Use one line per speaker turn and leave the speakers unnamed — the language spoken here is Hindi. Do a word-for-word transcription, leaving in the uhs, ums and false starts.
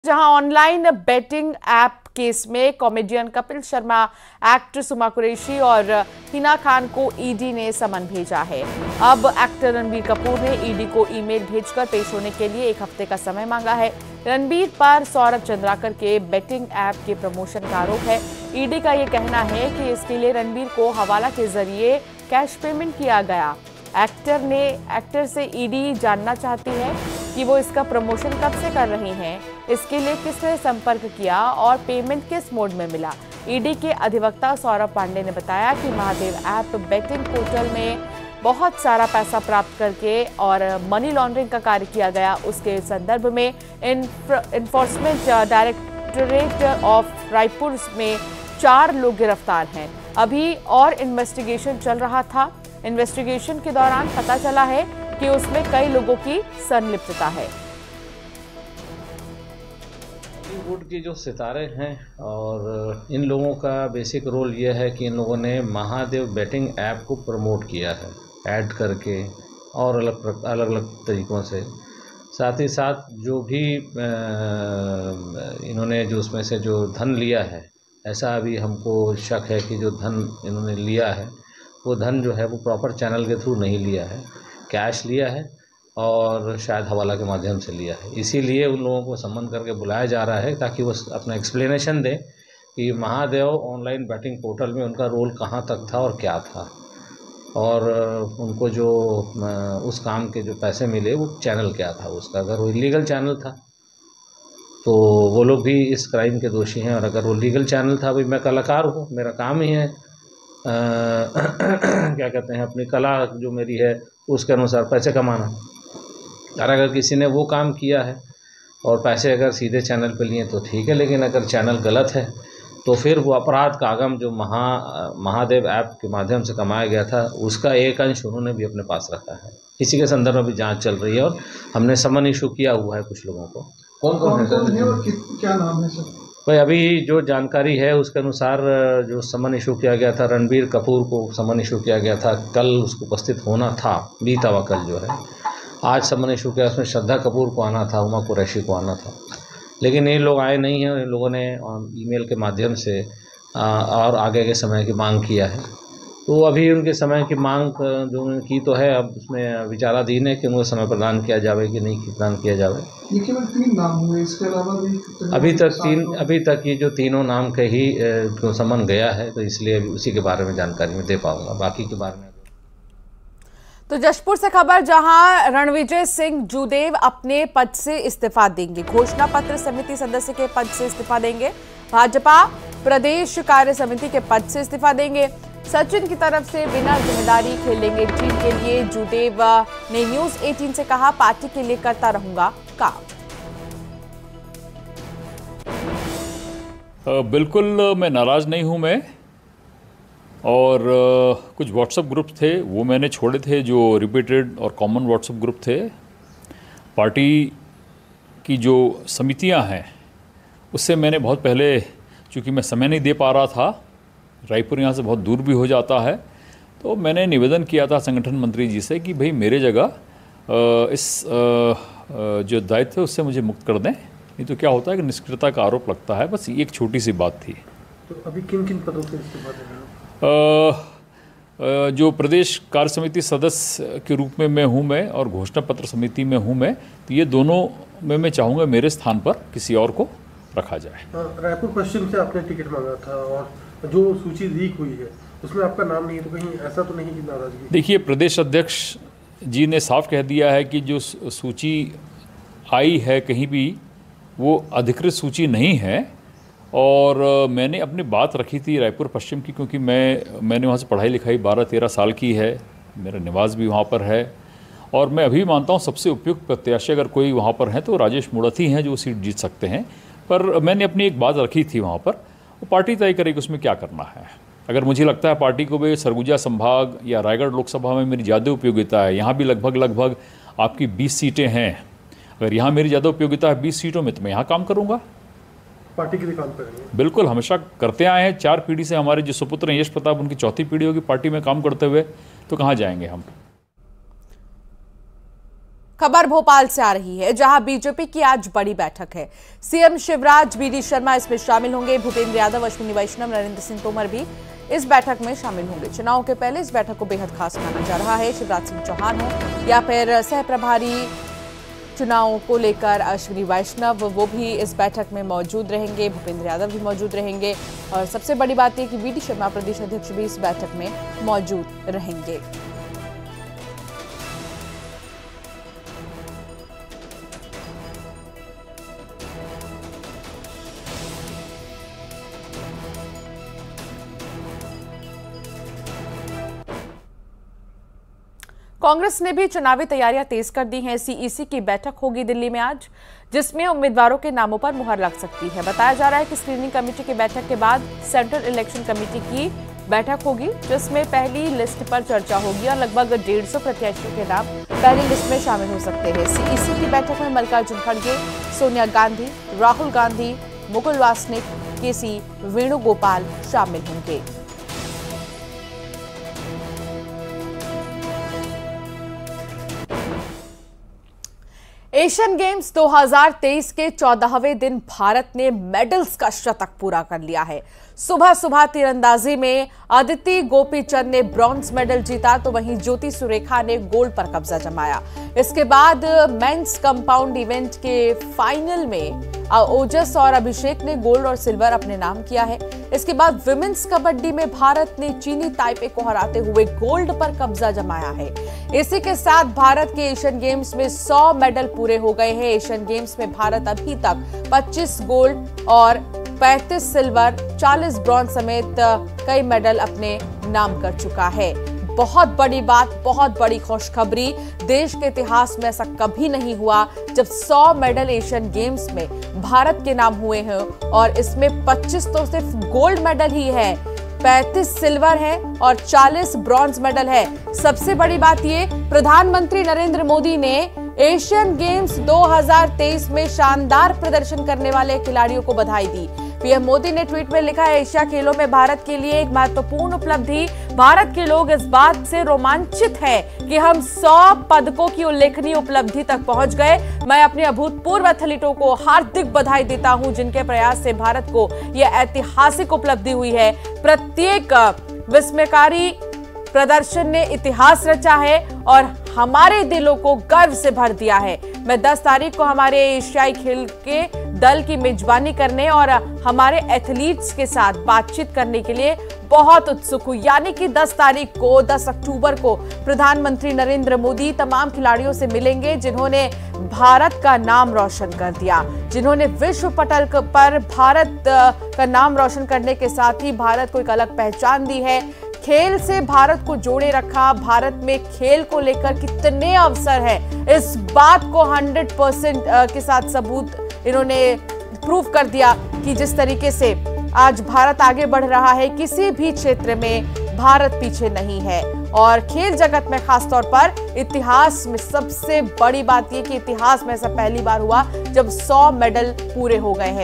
जहां ऑनलाइन बेटिंग ऐप केस में कॉमेडियन कपिल शर्मा, एक्टर सुमा कुरैशी और हिना खान को ईडी ने समन भेजा है। अब एक्टर रणबीर कपूर ने ईडी को ईमेल भेजकर पेश होने के लिए एक हफ्ते का समय मांगा है। रणबीर पर सौरभ चंद्राकर के बेटिंग ऐप के प्रमोशन का आरोप है। ईडी का यह कहना है कि इसके लिए रणबीर को हवाला के जरिए कैश पेमेंट किया गया। एक्टर ने एक्टर से ईडी जानना चाहती है कि वो इसका प्रमोशन कब से कर रहे हैं, इसके लिए किसने संपर्क किया और पेमेंट किस मोड में मिला। ईडी के अधिवक्ता सौरभ पांडे ने बताया कि महादेव ऐप बेटिंग पोर्टल में बहुत सारा पैसा प्राप्त करके और मनी लॉन्ड्रिंग का कार्य किया गया। उसके संदर्भ में इन्फोर्समेंट डायरेक्टरेट ऑफ रायपुर में चार लोग गिरफ्तार हैं। अभी और इन्वेस्टिगेशन चल रहा था। इन्वेस्टिगेशन के दौरान पता चला है कि उसमें कई लोगों की संलिप्तता है।
बॉलीवुड के जो सितारे हैं और इन लोगों का बेसिक रोल ये है कि इन लोगों ने महादेव बेटिंग ऐप को प्रमोट किया है, ऐड करके और अलग अलग अलग तरीक़ों से। साथ ही साथ जो भी इन्होंने जो उसमें से जो धन लिया है, ऐसा अभी हमको शक है कि जो धन इन्होंने लिया है वो धन जो है वो प्रॉपर चैनल के थ्रू नहीं लिया है, कैश लिया है और शायद हवाला के माध्यम से लिया है। इसीलिए उन लोगों को सम्मन करके बुलाया जा रहा है ताकि वो अपना एक्सप्लेनेशन दें कि महादेव ऑनलाइन बैटिंग पोर्टल में उनका रोल कहाँ तक था और क्या था, और उनको जो उस काम के जो पैसे मिले वो चैनल क्या था उसका। अगर वो इलीगल चैनल था तो वो लोग भी इस क्राइम के दोषी हैं, और अगर वो लीगल चैनल था, भाई मैं कलाकार हूँ, मेरा काम ही है आ, क्या कहते हैं, अपनी कला जो मेरी है उसके अनुसार पैसे कमाना। और अगर किसी ने वो काम किया है और पैसे अगर सीधे चैनल पे लिए तो ठीक है, लेकिन अगर चैनल गलत है तो फिर वो अपराध का आगम जो महा महादेव ऐप के माध्यम से कमाया गया था उसका एक अंश उन्होंने भी अपने पास रखा है। इसी के संदर्भ में भी जांच चल रही है और हमने समन इशू किया हुआ है कुछ लोगों को।
कौन कौन है और क्या नाम है सर?
भाई अभी जो जानकारी है उसके अनुसार जो समन इशू किया गया था, रणबीर कपूर को समन इशू किया गया था। कल उसको उपस्थित होना था, बीता हुआ कल जो है। आज समन इशू किया, उसमें श्रद्धा कपूर को आना था, हुमा कुरैशी को आना था, लेकिन ये लोग आए नहीं हैं। इन लोगों ने ईमेल के माध्यम से और आगे के समय की मांग किया है। तो अभी उनके समय की मांग जो उन्होंने की तो है, अब उसमें विचाराधीन है कि उनको समय प्रदान किया जाए कि नहीं प्रदान किया जाए।
ये केवल तीन नाम हुए, इसके अलावा भी
अभी तक तीन अभी तक ये जो तीनों नाम के ही समन गया है, तो इसलिए उसी के बारे में जानकारी मैं दे पाऊंगा, बाकी के बारे में।
तो जशपुर से खबर, जहां रणविजय सिंह जूदेव अपने पद से इस्तीफा देंगे। घोषणा पत्र समिति सदस्य के पद से इस्तीफा देंगे। भाजपा प्रदेश कार्य समिति के पद से इस्तीफा देंगे। सचिन की तरफ से बिना जिम्मेदारी खेलेंगे टीम के लिए। जूदेव ने न्यूज अठारह से कहा, पार्टी के लिए करता रहूंगा काम।
बिल्कुल मैं नाराज नहीं हूं मैं, और कुछ व्हाट्सएप ग्रुप थे वो मैंने छोड़े थे जो रिपीटेड और कॉमन व्हाट्सएप ग्रुप थे। पार्टी की जो समितियां हैं उससे मैंने बहुत पहले, चूँकि मैं समय नहीं दे पा रहा था, रायपुर यहाँ से बहुत दूर भी हो जाता है, तो मैंने निवेदन किया था संगठन मंत्री जी से कि भाई मेरे जगह इस जो दायित्व है उससे मुझे मुक्त कर दें, नहीं तो क्या होता है कि निष्क्रियता का आरोप लगता है। बस एक छोटी सी बात थी।
तो अभी किन किन पदों से इस्तीफा दे रहे हैं?
जो प्रदेश कार्य समिति सदस्य के रूप में मैं हूँ मैं, और घोषणा पत्र समिति में हूँ मैं, तो ये दोनों में मैं चाहूँगा मेरे स्थान पर किसी और को रखा जाए।
रायपुर पश्चिम से आपने टिकट मांगा था और जो सूची लीक हुई है उसमें आपका नाम नहीं है, तो कहीं ऐसा तो नहीं कि नाराजगी? देखिए,
प्रदेश अध्यक्ष जी ने साफ कह दिया है कि जो सूची आई है कहीं भी वो अधिकृत सूची नहीं है, और मैंने अपनी बात रखी थी रायपुर पश्चिम की, क्योंकि मैं मैंने वहाँ से पढ़ाई लिखाई बारह तेरह साल की है, मेरा निवास भी वहाँ पर है, और मैं अभी मानता हूँ सबसे उपयुक्त प्रत्याशी अगर कोई वहाँ पर है तो राजेश मुड़त ही हैं जो सीट जीत सकते हैं। पर मैंने अपनी एक बात रखी थी वहाँ पर, वो पार्टी तय करेगी उसमें क्या करना है। अगर मुझे लगता है पार्टी को भी सरगुजा संभाग या रायगढ़ लोकसभा में मेरी ज़्यादा उपयोगिता है, यहाँ भी लगभग लगभग आपकी बीस सीटें हैं, अगर यहाँ मेरी ज़्यादा उपयोगिता है बीस सीटों में, तो मैं यहाँ काम करूँगा,
पार्टी के लिए काम करेंगे।
बिल्कुल, हमेशा करते आए हैं। चार पीढ़ी से हमारे जो सुपुत्र हैं यश प्रताप, उनकी चौथी पीढ़ी होगी पार्टी में काम करते हुए, तो कहाँ जाएंगे हम।
खबर भोपाल से आ रही है, जहां बीजेपी की आज बड़ी बैठक है। सीएम शिवराज, बीडी शर्मा इसमें शामिल होंगे। भूपेंद्र यादव, अश्विनी वैष्णव, नरेंद्र सिंह तोमर भी इस बैठक में शामिल होंगे। चुनाव के पहले इस बैठक को बेहद खास माना जा रहा है। शिवराज सिंह चौहान हो या फिर सह प्रभारी चुनाव को लेकर अश्विनी वैष्णव, वो भी इस बैठक में मौजूद रहेंगे। भूपेंद्र यादव भी मौजूद रहेंगे और सबसे बड़ी बात यह कि बीडी शर्मा प्रदेश अध्यक्ष भी इस बैठक में मौजूद रहेंगे। कांग्रेस ने भी चुनावी तैयारियां तेज कर दी हैं। सीईसी की बैठक होगी दिल्ली में आज, जिसमें उम्मीदवारों के नामों पर मुहर लग सकती है। बताया जा रहा है कि स्क्रीनिंग कमेटी की बैठक के बाद सेंट्रल इलेक्शन कमेटी की बैठक होगी, जिसमें पहली लिस्ट पर चर्चा होगी और लगभग डेढ़ सौ प्रत्याशियों के नाम पहली लिस्ट में शामिल हो सकते हैं। सीईसी की बैठक में मल्लिकार्जुन खड़गे, सोनिया गांधी, राहुल गांधी, मुकुल वासनिक, के सी वेणुगोपाल शामिल होंगे। एशियन गेम्स दो हज़ार तेईस के चौदहवें दिन भारत ने मेडल्स का शतक पूरा कर लिया है। सुबह सुबह तीरंदाजी में अदिति गोपीचंद ने ब्रॉन्ज मेडल जीता, तो वहीं ज्योति सुरेखा ने गोल्ड पर कब्जा जमाया। इसके बाद मेंस कंपाउंड इवेंट के फाइनल में ओजस और अभिषेक ने गोल्ड और सिल्वर अपने नाम किया है। इसके बाद विमेंस कबड्डी में भारत ने चीनी ताइपे को हराते हुए गोल्ड पर कब्जा जमाया है। इसी के साथ भारत के एशियन गेम्स में सौ मेडल पूरे हो गए हैं। एशियन गेम्स में भारत अभी तक पच्चीस गोल्ड और पैंतीस सिल्वर, चालीस ब्रॉन्ज समेत कई मेडल अपने नाम कर चुका है। बहुत बड़ी बात, बहुत बड़ी खुशखबरी, देश के इतिहास में ऐसा कभी नहीं हुआ जब सौ मेडल एशियन गेम्स में भारत के नाम हुए हैं और इसमें पच्चीस तो सिर्फ गोल्ड मेडल ही है, पैंतीस सिल्वर है और चालीस ब्रॉन्ज मेडल है। सबसे बड़ी बात ये, प्रधानमंत्री नरेंद्र मोदी ने एशियन गेम्स दो हज़ार तेईस में शानदार प्रदर्शन करने वाले खिलाड़ियों को बधाई दी। पीएम मोदी ने ट्वीट में लिखा है, एशिया खेलों में भारत के लिए एक महत्वपूर्ण उपलब्धि। भारत के लोग इस बात से रोमांचित हैं कि हम सौ पदकों की उल्लेखनीय उपलब्धि तक पहुंच गए। मैं अपने अभूतपूर्व एथलीटों को हार्दिक बधाई देता हूं, जिनके प्रयास से भारत को यह ऐतिहासिक उपलब्धि हुई है। प्रत्येक विस्मयकारी प्रदर्शन ने इतिहास रचा है और हमारे दिलों को गर्व से भर दिया है। मैं दस तारीख को हमारे एशियाई खेल के दल की मेजबानी करने और हमारे एथलीट्स के साथ बातचीत करने के लिए बहुत उत्सुक हूं। यानी कि दस तारीख को, दस अक्टूबर को प्रधानमंत्री नरेंद्र मोदी तमाम खिलाड़ियों से मिलेंगे जिन्होंने भारत का नाम रोशन कर दिया, जिन्होंने विश्व पटल पर भारत का नाम रोशन करने के साथ ही भारत को एक अलग पहचान दी है। खेल से भारत को जोड़े रखा। भारत में खेल को लेकर कितने अवसर हैं, इस बात को सौ परसेंट के साथ सबूत इन्होंने प्रूव कर दिया कि जिस तरीके से आज भारत आगे बढ़ रहा है, किसी भी क्षेत्र में भारत पीछे नहीं है। और खेल जगत में खासतौर पर इतिहास में सबसे बड़ी बात यह कि इतिहास में ऐसा पहली बार हुआ जब सौ मेडल पूरे हो गए हैं।